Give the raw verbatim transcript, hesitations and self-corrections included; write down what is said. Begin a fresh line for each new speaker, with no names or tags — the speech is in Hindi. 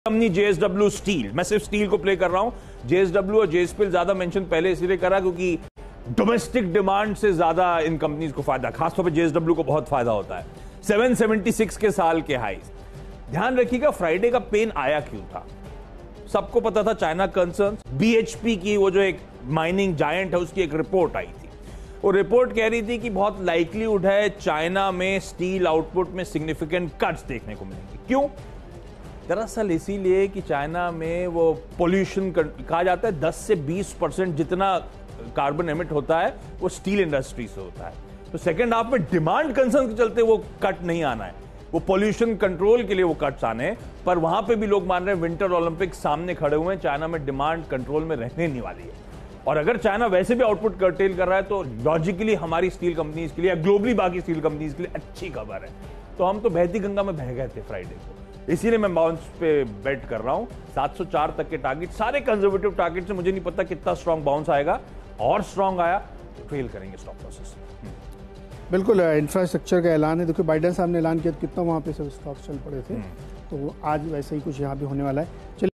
कंपनी जेएसडब्ल्यू स्टील, मैं सिर्फ स्टील को प्ले कर रहा हूं। जेएसडब्ल्यू और जेएसपीएल ज्यादा मेंशन पहले इसलिए करा क्योंकि डोमेस्टिक डिमांड से ज्यादा इन कंपनीज को फायदा, खासतौर पे जेएसडब्ल्यू को बहुत फायदा होता है। सात सौ छिहत्तर के साल के हाईज। ध्यान रखिएगा फ्राइडे का पेन आया क्यों था। सबको पता था चाइना कंसर्न्स, बीएचपी की वो जो एक माइनिंग जायंट है उसकी एक रिपोर्ट आई थी। वो रिपोर्ट कह रही थी कि बहुत लाइकलीहुड है चाइना में स्टील आउटपुट में सिग्निफिकेंट कट्स देखने को मिलेंगे। क्यों? दरअसल इसीलिए कि चाइना में वो पोल्यूशन कहा जाता है दस से बीस परसेंट जितना कार्बन एमिट होता है वो स्टील इंडस्ट्री से होता है। तो सेकेंड हाफ में डिमांड कंसर्न के चलते वो कट नहीं आना है, वो पोल्यूशन कंट्रोल के लिए वो कट्स आने हैं। पर वहां पे भी लोग मान रहे हैं विंटर ओलंपिक सामने खड़े हुए हैं, चाइना में डिमांड कंट्रोल में रहने नहीं वाली है। और अगर चाइना वैसे भी आउटपुट कर्टेल कर रहा है तो लॉजिकली हमारी स्टील कंपनीज के लिए या ग्लोबली बाकी स्टील कंपनीज के लिए अच्छी खबर है। तो हम तो बहती गंगा में बह गए थे फ्राइडे को, इसीलिए मैं बाउंस पे बेट कर रहा हूं। सात सौ चार तक के टारगेट, सारे कंजर्वेटिव टारगेट से मुझे नहीं पता कितना स्ट्रांग बाउंस आएगा, और स्ट्रांग आया तो ट्रेल करेंगे स्टॉप लॉसेस।
बिल्कुल, इंफ्रास्ट्रक्चर का ऐलान है। देखिए बाइडेन साहब ने ऐलान किया कितना वहाँ पे सब स्टॉक्स चल पड़े थे, तो आज वैसे ही कुछ यहाँ भी होने वाला है।